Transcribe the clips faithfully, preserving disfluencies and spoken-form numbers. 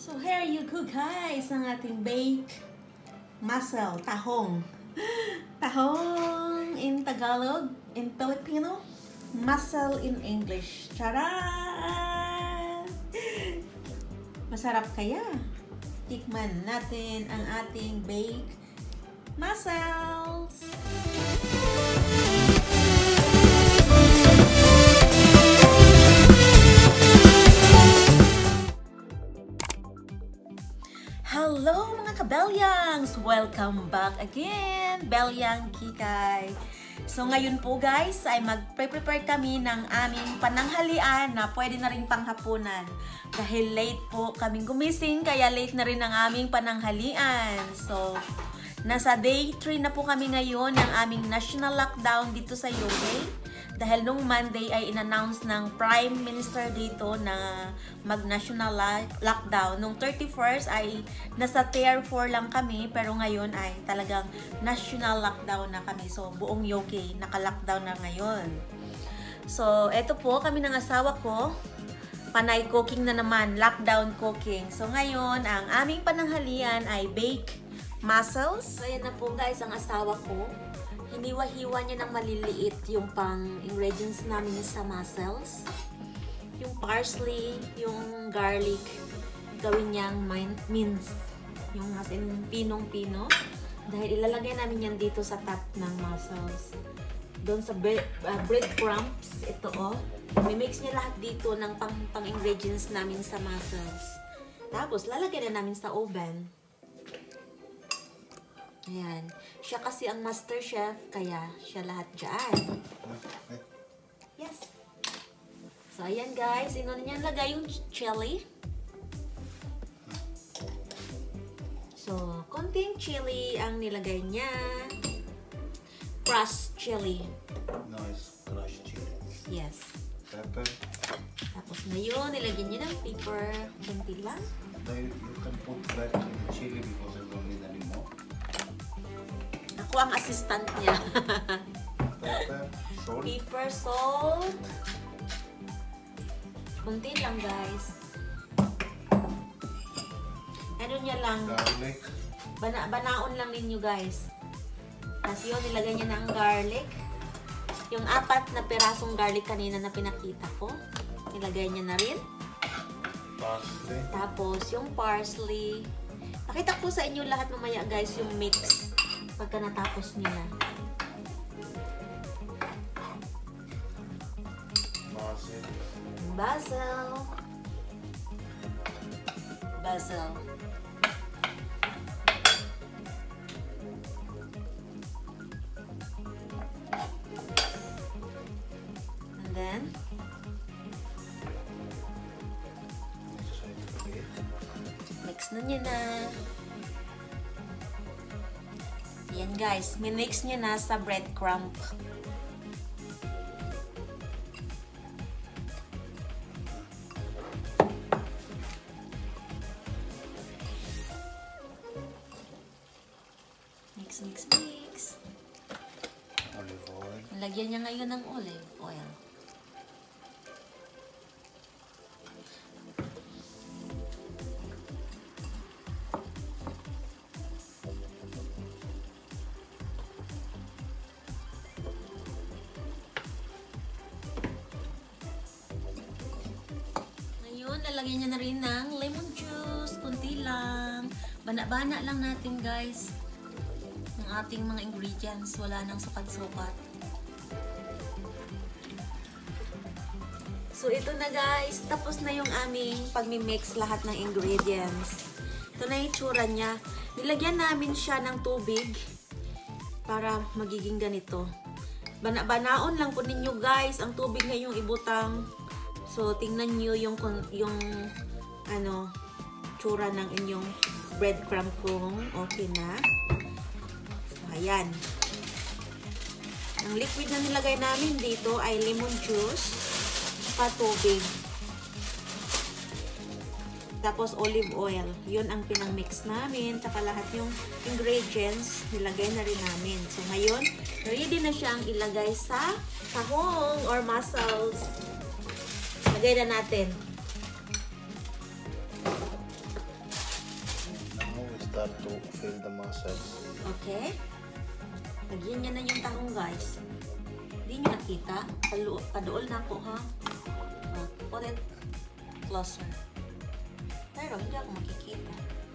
So here you go guys, ang ating bake mussel, tahong. Tahong in Tagalog, in Filipino, mussel in English. Charan! Masarap kaya? Tikman natin ang ating bake mussels. Hello mga kabelyangs! Welcome back again! Belyang Kikay! So ngayon po guys ay mag-prepare kami ng aming pananghalian na pwede na rin panghapunan. Dahil late po kaming gumising kaya late na rin ang aming pananghalian. So nasa day three na po kami ngayon ng aming national lockdown dito sa U K. Dahil nung Monday ay in-announce ng Prime Minister dito na mag-national lockdown. Nung thirty-first ay nasa tier four lang kami, pero ngayon ay talagang national lockdown na kami. So buong U K naka-lockdown na ngayon. So eto po kami ng asawa ko, panay cooking na naman, lockdown cooking. So ngayon ang aming pananghalian ay bake mussels. So ayan na po guys ang asawa ko. Hiniwa-hiwa niya ng maliliit yung pang ingredients namin sa mussels. Yung parsley, yung garlic, gawin niyang mince. Yung as in pinong-pino. Dahil ilalagay namin yan dito sa top ng mussels. Doon sa bread, uh, breadcrumbs, ito oh. Mimix niya lahat dito ng pang, pang ingredients namin sa mussels. Tapos lalagyan na namin sa oven. Ayan. Siya kasi ang master chef, kaya siya lahat dyan. Yes. So, ayan guys. Ino na niya lagay yung chili. So, konting chili ang nilagay niya. Crushed chili. Nice. Crushed chili. Yes. Pepper. Tapos ngayon, nilagyan niya ng pepper. Kunti lang. You can put that in chili because I don't need any more. Ako ang assistant niya. Pepper, salt. Pepper, salt. Kunti lang guys. Ano niya lang. Garlic. Bana banaon lang ninyo guys. Tapos yun, nilagay niya ng garlic. Yung apat na pirasong garlic kanina na pinakita ko. Nilagay niya na rin. Parsley. Tapos yung parsley. Pakita ko sa inyo lahat mamaya guys yung mix. Pagka natapos nila. Basil. Basil. Basil. And then, mix na niya na. Yan guys, minix niya na sa breadcrumb. Mix, mix, mix. Olive oil. Lagyan niya ngayon ng olive oil. Lalagyan niya na rin ng lemon juice, kunti lang. Bana-bana lang natin guys ng ating mga ingredients. Wala nang sukat-sukat. So ito na guys, tapos na yung aming pagmi-mix lahat ng ingredients. Ito na yung itsura niya. Nilagyan namin siya ng tubig para magiging ganito. Bana-banaon lang po ninyo guys ang tubig na yung ibutang. So, tingnan nyo yung, yung ano, tsura ng inyong breadcrumb kung okay na. So, ayan. Ang liquid na nilagay namin dito ay lemon juice, pa tubig. Tapos, olive oil. Yun ang pinang-mix namin. Taka lahat yung ingredients, nilagay na rin namin. So, ngayon, ready na siyang ilagay sa tahong or mussels. Lagay na natin. start to feel the muscles. Okay. Lagyan niya na yung tahong, guys. Hindi niyo nakita. Palu paduol na po, ha? Uh, put it closer. Pero hindi ako makikita.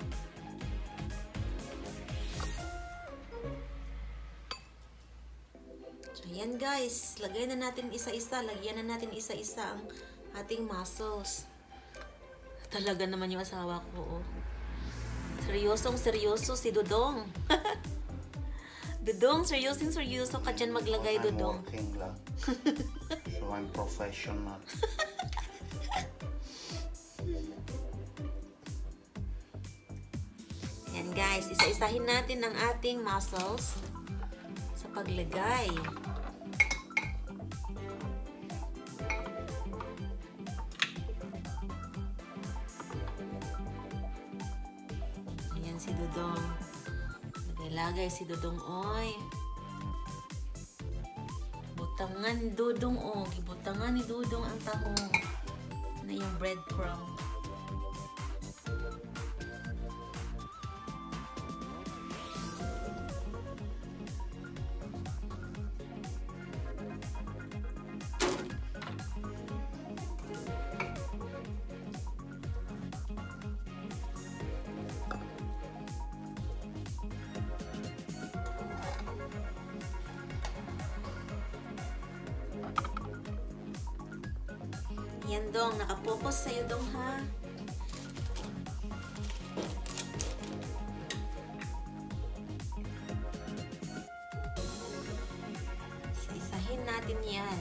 So, yan guys. Lagay na natin isa-isa. Lagyan na natin isa-isa ang ating muscles. Talaga naman yung asawa ko, oh. Seryosong seryoso si Dudong. Dudong, seryosong seryoso ka dyan maglagay, I'm Dudong. working lang. So I'm professional. Yan guys, isa-isahin natin ang ating muscles sa paglagay. Ayan si Dudong. Lagay-lagay si Dudong, oy. Butangan ni Dudong, oh. Gibutangan ni Dudong ang tahong na yung breadcrumb. Yan, Dong. Nakapokus sa'yo, Dong, ha? Isa-isahin natin yan.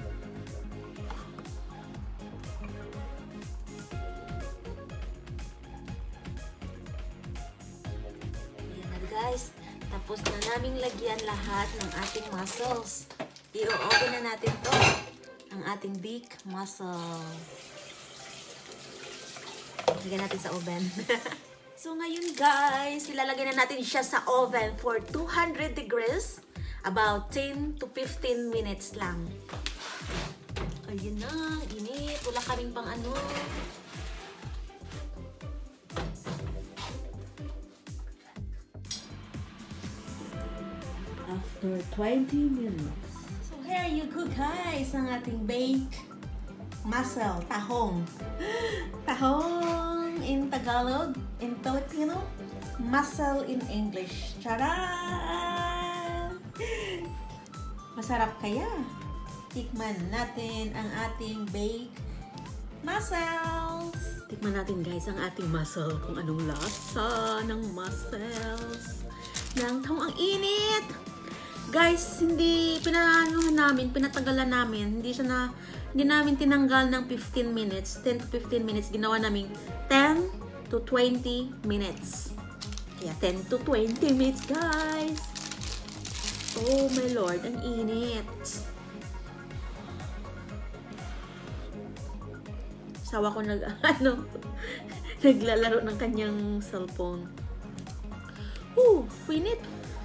Yan na, guys. Tapos na naming lagyan lahat ng ating muscles. I-o-open na natin to. Ang ating big muscle. Lagyan natin sa oven. So ngayon guys, ilalagay na natin siya sa oven for two hundred degrees. About ten to fifteen minutes lang. Ayun na, init. Wala kaming pang ano. After twenty minutes. Here you go guys, ang ating bake muscle, tahong. Tahong in Tagalog, in Filipino, muscle in English. Charan! Masarap kaya? Tikman natin ang ating bake muscles. Tikman natin guys ang ating muscle, kung anong lasa ng muscles. Ng tahong, ang init! Guys, hindi pinaanuhan namin, pinatagalan namin. Hindi siya na, hindi namin tinanggal ng fifteen minutes. ten to fifteen minutes. Ginawa namin ten to twenty minutes. Kaya ten to twenty minutes, guys. Oh my Lord, ang init. Sawa ko nag, ano, naglalaro ng kanyang cellphone. Ooh, init.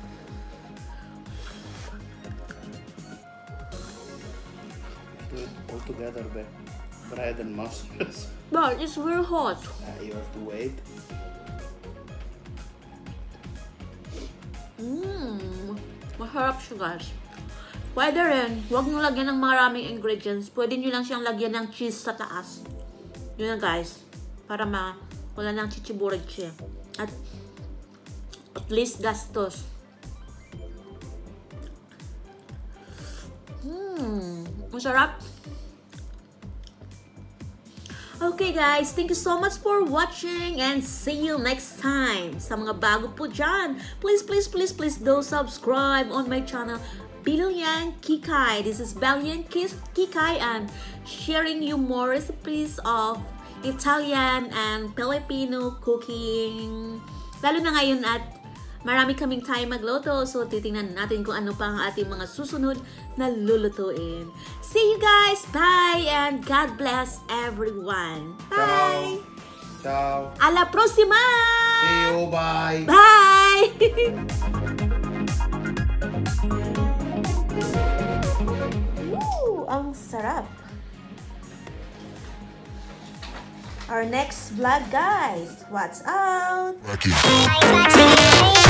All together, the bread and muscles. But it's very hot. Uh, you have to wait. Mmm, masarap siya guys. Pwede rin, huwag nyo lagyan ng maraming ingredients. Pwede nyo lang siyang lagyan ng cheese sa taas. Yun na guys. Para ma wala nang chichiburig siya. At at least gastos. Mmm, masarap. Okay guys, thank you so much for watching and see you next time. Sa mga bago po dyan, please, please, please, please do subscribe on my channel, Baliang Kikay. This is Baliang Kikay and sharing you more recipes of Italian and Filipino cooking. Lalo na ngayon at marami kaming time magluto, so titingnan natin kung ano pa ang ating mga susunod na lulutuin. See you guys! Bye! And God bless everyone! Bye! Ciao! Alla prossima! See you! Bye! Bye! Woo! Ang sarap! our next vlog, guys. What's out? Rocky.